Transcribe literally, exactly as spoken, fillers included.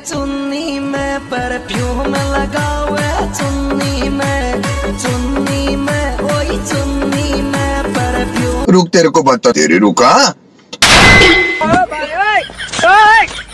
चुन्नी में परफ्यूम लगावे, चुन्नी में चुन्नी में ओई चुन्नी में परफ्यूम। रुक, तेरे को बता, तेरी रुका।